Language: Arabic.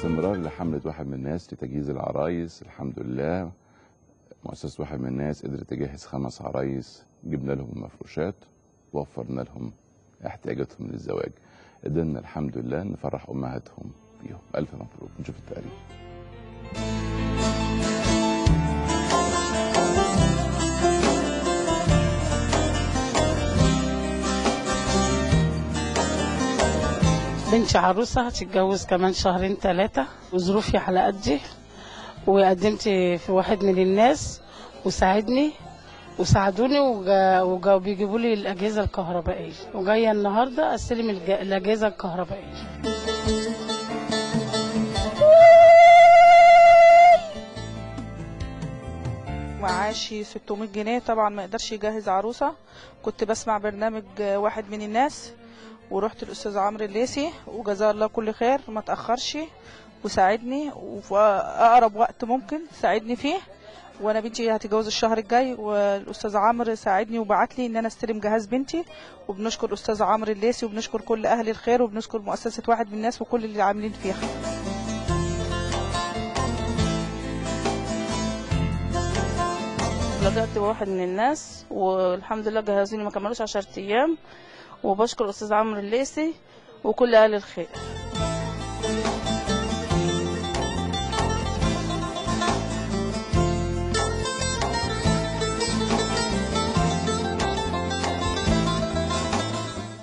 استمرار لحملة واحد من الناس لتجهيز العرايس. الحمد لله مؤسسة واحد من الناس قدرت تجهز 5 عرايس، جبنا لهم المفروشات ووفرنا لهم احتياجاتهم للزواج. قدرنا الحمد لله نفرح أمهاتهم بيهم. ألف مبروك. نشوف التقرير. بنتي عروسة هتتجوز كمان 2 3 وظروفي على قدي، وقدمت في واحد من الناس وساعدني وساعدوني وبيجيبوا لي الأجهزة الكهربائية، وجاية النهاردة استلم الأجهزة الكهربائية. معاشي 600 جنيه، طبعا ما يقدرش يجهز عروسة. كنت بسمع برنامج واحد من الناس ورحت الاستاذ عمرو الليثي وجزاه الله كل خير، ما تاخرش وساعدني وفي اقرب وقت ممكن ساعدني فيه. وانا بنتي هتتجوز الشهر الجاي، والاستاذ عمرو ساعدني وبعت لي ان انا استلم جهاز بنتي. وبنشكر الاستاذ عمرو الليثي وبنشكر كل اهل الخير وبنشكر مؤسسه واحد من الناس وكل اللي عاملين فيها. لجأت بواحد من الناس والحمد لله جهزوني ما كملوش 10 ايام، وبشكر الاستاذ عمرو الليثي وكل اهل الخير.